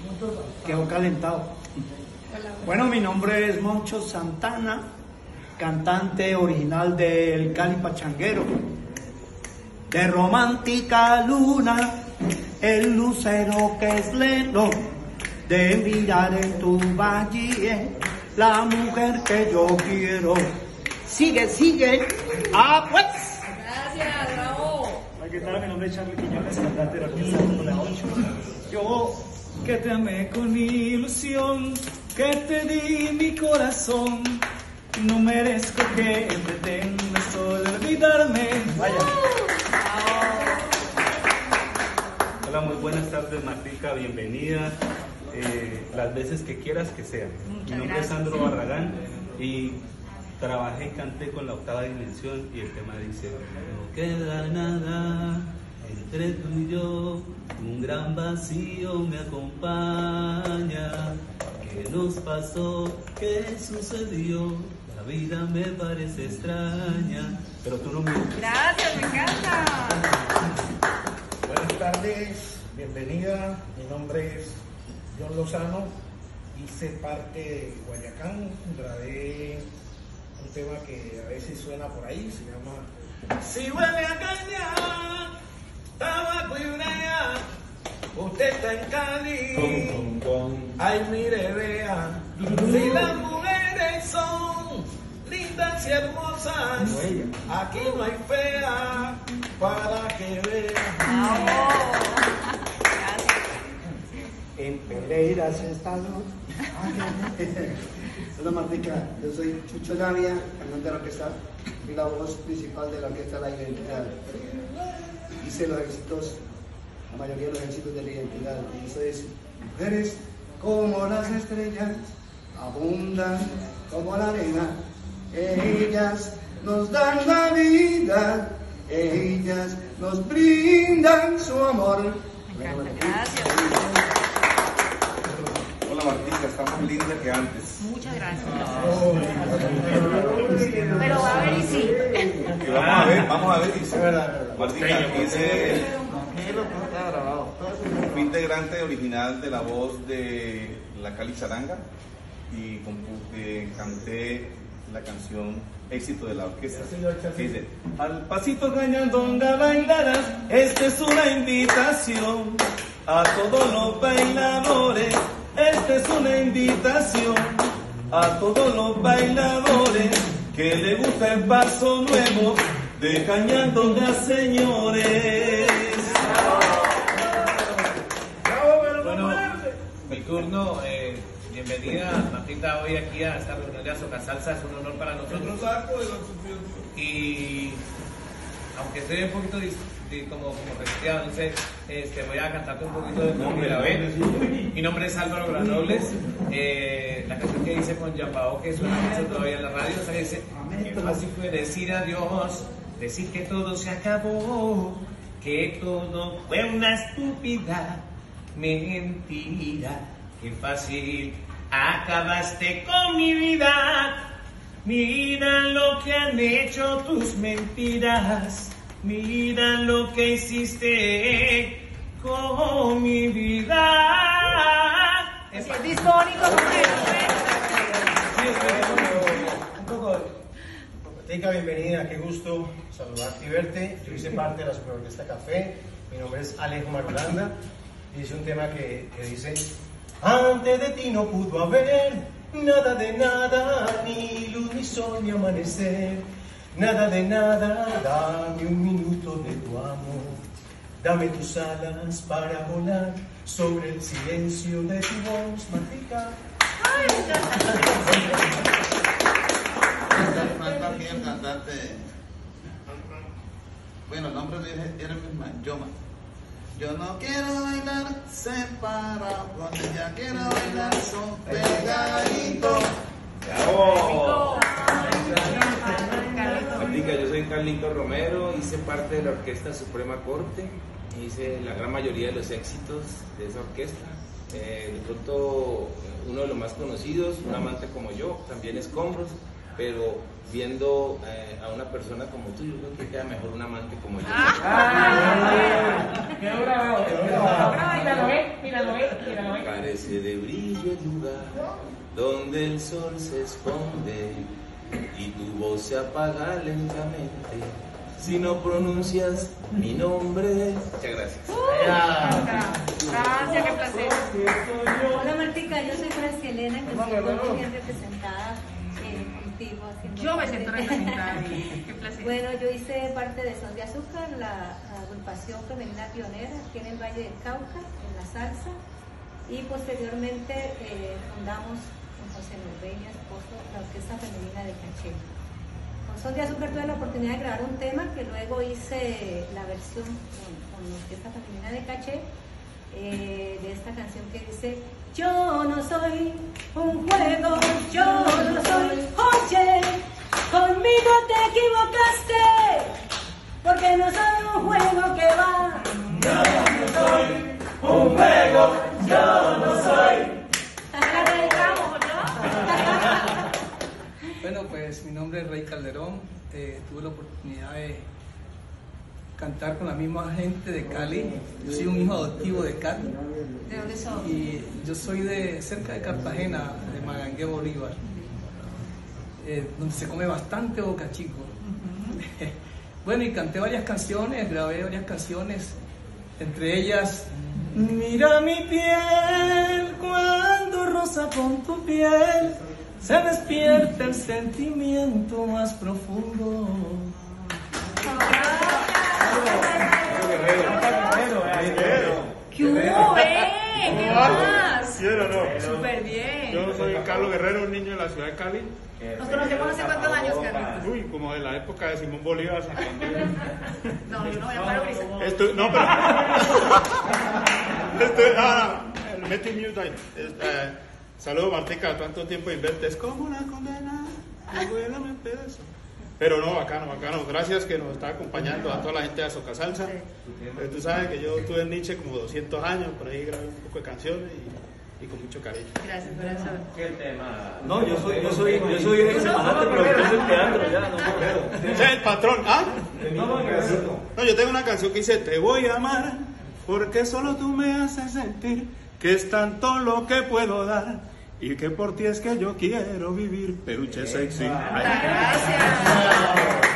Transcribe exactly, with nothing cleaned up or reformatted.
Quedó calentado. Bueno, mi nombre es Moncho Santana, cantante original del Cali Pachanguero. De romántica luna, el lucero que es lento, de mirar en tu valle la mujer que yo quiero. Sigue, sigue. ¡Ah, pues! Gracias, bravo. ¿Qué tal? Mi nombre es Charlie Quiñones, cantante de la orquesta número ocho. Yo, que te amé con mi ilusión, que te di mi corazón, no merezco que pretendas solo olvidarme. Vaya. Hola, muy buenas tardes, Martica, bienvenida. Eh, las veces que quieras que sean. Mi nombre es Sandro Barragán y trabajé y canté con la octava dimensión y el tema dice: no queda nada entre tú y yo, un gran vacío me acompaña. ¿Qué nos pasó? ¿Qué sucedió? La vida me parece extraña. Pero tú no me... Gracias, me encanta. Buenas tardes, bienvenida. Mi nombre es John Lozano. Hice parte de Guayacán. Grabé un tema que a veces suena por ahí, se llama Si huele a caña, tabaco y urea, usted está en Cali. Ay, mire, vea, si las mujeres son lindas y hermosas, aquí no hay fea para que vea. En Pereira se está. Hola Martica, yo soy Chucho Lavia, cantante de la orquesta y la voz principal de la orquesta La Identidad. Hice los éxitos, la mayoría de los éxitos de La Identidad. Y eso es: mujeres como las estrellas, abundan como la arena, ellas nos dan la vida, ellas nos brindan su amor. Gracias. Hola Martica, está más linda que antes. Muchas gracias. Pero va a ver y sí. Y vamos a ver, vamos a ver y sí. Martica, hice fui integrante original de la voz de la Cali Charanga y compuse, canté la canción éxito de la orquesta. Dice: al pasito cañandonga bailarás, esta es una invitación a todos los bailadores. Esta es una invitación a todos los bailadores que le gusta el paso nuevo de cañandonga, señores. Bueno, mi turno, eh, bienvenida Martita hoy aquí a esta reunión de Azoka Salsa, es un honor para nosotros. Y aunque estoy un poquito dis, dis, como, como resfriado, no sé, este, voy a cantarte un poquito de cómo me la ven. Mi nombre es Álvaro Granobles. Eh, la canción que hice con Yambao, que suena mucho todavía en la radio, o sea, dice: qué fácil fue decir adiós, decir que todo se acabó, que todo fue una estúpida mentira. Qué fácil acabaste con mi vida. Mira lo que han hecho tus mentiras. Mira lo que hiciste con mi vida. Es disfónico. Un poco. Martica, bienvenida, qué gusto saludarte y verte. Yo hice parte de la Superorquesta Café. Mi nombre es Alejo Marulanda. Hice un tema que, que dice: antes de ti no pudo haber nada de nada, ni luz, ni sol, ni amanecer. Nada de nada, dame un minuto de tu amor. Dame tus alas para volar sobre el silencio de tu voz, Martica. Falta aquí el cantante. Bueno, el nombre de él era misma, Yoma. Yo no quiero bailar separado con ella, quiero bailar son pegadito. ¡Bravo! Martica, yo soy Carlito Romero, hice parte de la Orquesta Suprema Corte, hice la gran mayoría de los éxitos de esa orquesta. Eh, de pronto, uno de los más conocidos, Un amante como yo, también Escombros, pero viendo eh, a una persona como tú, yo creo que queda mejor un amante como yo. Quedó grabado, quedó grabado. Míralo, eh, míralo, eh, míralo, eh. Parece de brillo el lugar donde el sol se esconde y tu voz se apaga lentamente si no pronuncias mi nombre. Muchas gracias. Gracias, qué placer. Hola Martica, yo soy Francia Elena, que me siento muy bien representada eh, contigo. haciendo Yo me parte siento de- representada. Qué placer. Bueno, yo hice parte de Son de Azúcar, la agrupación femenina pionera aquí en el Valle del Cauca, en la salsa, y posteriormente eh, fundamos con José Norbey, mi esposo, la Orquesta Femenina de Caché. Con Son de Azúcar tuve la oportunidad de grabar un tema que luego hice la versión con, con la Orquesta Femenina de Caché, eh, de esta canción que dice: yo no soy un juego, yo no soy, oye, conmigo te equivocaste, porque no soy un juego que va. Yo no soy un juego, yo no soy. La dedicamos, ¿no? Bueno, pues mi nombre es Rey Calderón, eh, tuve la oportunidad de cantar con la misma gente de Cali. Yo soy un hijo adoptivo de Cali. ¿De dónde son? Y yo soy de cerca de Cartagena, de Magangué, Bolívar, eh, donde se come bastante boca chico. Bueno, y canté varias canciones, grabé varias canciones, entre ellas mira mi piel cuando roza con tu piel, se despierta el sentimiento más profundo. ¿Qué hubo, eh? ¿Qué más? ¿Sí o no? Súper bien. Yo soy Carlos Guerrero, un niño de la ciudad de Cali. Nos conocemos hace cuántos años, Carlos. Uy, como de la época de Simón Bolívar, Santander. No, yo no voy a parar brisa. Estoy, no, pero... Estoy, ah, el Meeting New Time. Eh, saludos, Martica, tanto tiempo inverte. Es como una condena, abuela me pedazo. Pero no, bacano, bacano. Gracias que nos está acompañando a toda la gente de Azoka Salsa. Eh, tú sabes que yo estuve en Nietzsche como doscientos años, por ahí grabé un poco de canciones y, y con mucho cariño. Gracias, corazón. ¿Qué tema? No, yo soy, yo soy, yo soy ex bajante, pero yo soy teatro ya, no puedo. Ese es el patrón, ¿ah? No, yo tengo una canción que dice: te voy a amar porque solo tú me haces sentir que es tanto lo que puedo dar y que por ti es que yo quiero vivir. Peluche sexy. Ay. Gracias.